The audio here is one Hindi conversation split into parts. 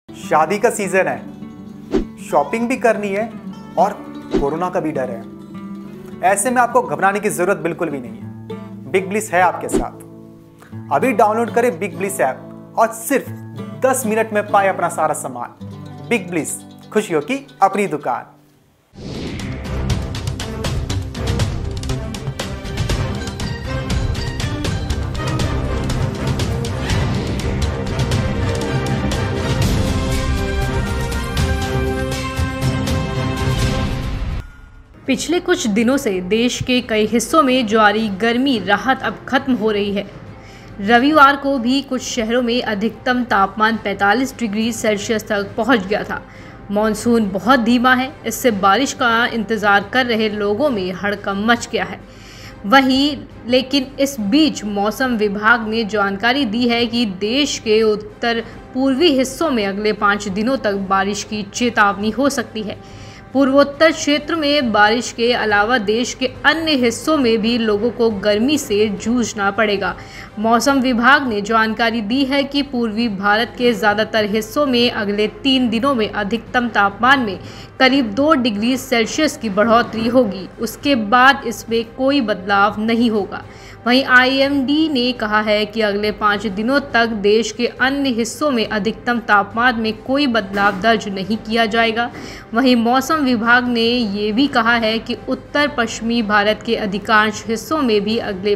शादी का सीजन है, शॉपिंग भी करनी है और कोरोना का भी डर है। ऐसे में आपको घबराने की जरूरत बिल्कुल भी नहीं है। बिग ब्लिस है आपके साथ। अभी डाउनलोड करें बिग ब्लिस ऐप और सिर्फ 10 मिनट में पाए अपना सारा सामान। बिग ब्लिस, खुशियों की अपनी दुकान। पिछले कुछ दिनों से देश के कई हिस्सों में जारी गर्मी राहत अब खत्म हो रही है। रविवार को भी कुछ शहरों में अधिकतम तापमान 45 डिग्री सेल्सियस तक पहुंच गया था। मॉनसून बहुत धीमा है, इससे बारिश का इंतज़ार कर रहे लोगों में हड़कंप मच गया है। वहीं लेकिन इस बीच मौसम विभाग ने जानकारी दी है कि देश के उत्तर पूर्वी हिस्सों में अगले 5 दिनों तक बारिश की चेतावनी हो सकती है। पूर्वोत्तर क्षेत्र में बारिश के अलावा देश के अन्य हिस्सों में भी लोगों को गर्मी से जूझना पड़ेगा। मौसम विभाग ने जानकारी दी है कि पूर्वी भारत के ज़्यादातर हिस्सों में अगले 3 दिनों में अधिकतम तापमान में करीब 2 डिग्री सेल्सियस की बढ़ोतरी होगी। उसके बाद इसमें कोई बदलाव नहीं होगा। वहीं IMD ने कहा है कि अगले 5 दिनों तक देश के अन्य हिस्सों में अधिकतम तापमान में कोई बदलाव दर्ज नहीं किया जाएगा। वहीं मौसम विभाग ने ये भी कहा है कि उत्तर पश्चिमी भारत के अधिकांश हिस्सों में भी अगले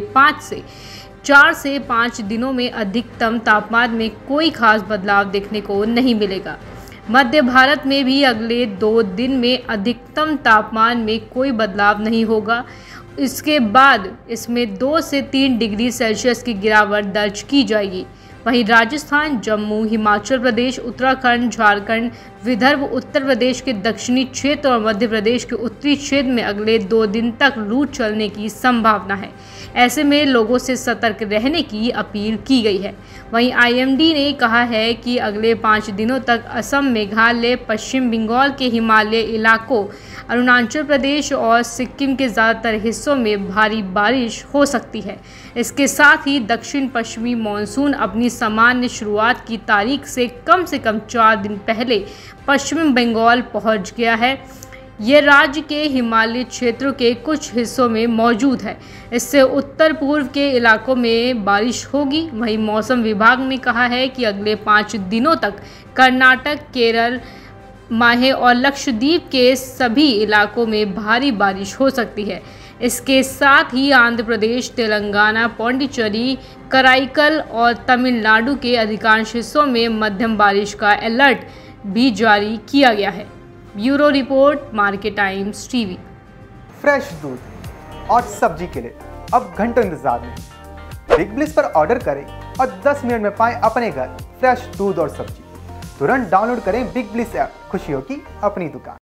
4 से 5 दिनों में अधिकतम तापमान में कोई खास बदलाव देखने को नहीं मिलेगा। मध्य भारत में भी अगले 2 दिन में अधिकतम तापमान में कोई बदलाव नहीं होगा। इसके बाद इसमें 2 से 3 डिग्री सेल्सियस की गिरावट दर्ज की जाएगी। वहीं राजस्थान, जम्मू, हिमाचल प्रदेश, उत्तराखंड, झारखंड, विदर्भ, उत्तर प्रदेश के दक्षिणी क्षेत्र और मध्य प्रदेश के उत्तरी क्षेत्र में अगले 2 दिन तक लू चलने की संभावना है। ऐसे में लोगों से सतर्क रहने की अपील की गई है। वहीं IMD ने कहा है कि अगले 5 दिनों तक असम, मेघालय, पश्चिम बंगाल के हिमालय इलाकों, अरुणाचल प्रदेश और सिक्किम के ज़्यादातर हिस्सों में भारी बारिश हो सकती है। इसके साथ ही दक्षिण पश्चिमी मानसून अपनी सामान्य शुरुआत की तारीख से कम 4 दिन पहले पश्चिम बंगाल पहुंच गया है। ये राज्य के हिमालयी क्षेत्रों के कुछ हिस्सों में मौजूद है। इससे उत्तर पूर्व के इलाकों में बारिश होगी। वहीं मौसम विभाग ने कहा है कि अगले 5 दिनों तक कर्नाटक, केरल, माहे और लक्षद्वीप के सभी इलाकों में भारी बारिश हो सकती है। इसके साथ ही आंध्र प्रदेश, तेलंगाना, पौंडीचेरी, कराईकल और तमिलनाडु के अधिकांश हिस्सों में मध्यम बारिश का अलर्ट भी जारी किया गया है। Bureau report, market times TV. Fresh दूध और सब्जी के लिए अब घंटों इंतजार नहीं। बिग ब्लिस पर ऑर्डर करें और 10 मिनट में पाएं अपने घर फ्रेश दूध और सब्जी। तुरंत डाउनलोड करें बिग ब्लिस ऐप। खुशियों की अपनी दुकान।